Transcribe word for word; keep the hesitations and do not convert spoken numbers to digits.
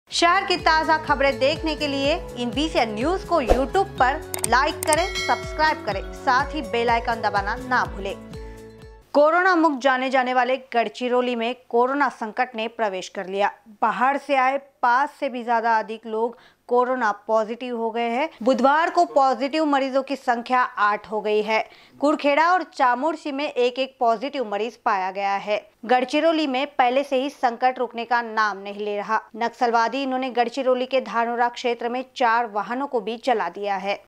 शहर की ताज़ा खबरें देखने के लिए इन बीसीएन न्यूज को यूट्यूब पर लाइक करें, सब्सक्राइब करें, साथ ही बेल आइकन दबाना ना भूलें। कोरोना मुक्त जाने जाने वाले गढ़चिरौली में कोरोना संकट ने प्रवेश कर लिया। बाहर से आए पांच से भी ज्यादा अधिक लोग कोरोना पॉजिटिव हो गए हैं। बुधवार को पॉजिटिव मरीजों की संख्या आठ हो गई है। कुरखेड़ा और चामुंडसी में एक एक पॉजिटिव मरीज पाया गया है। गढ़चिरौली में पहले से ही संकट रुकने का नाम नहीं ले रहा। नक्सलवादी इन्होंने गढ़चिरौली के धानोरा क्षेत्र में चार वाहनों को भी जला दिया है।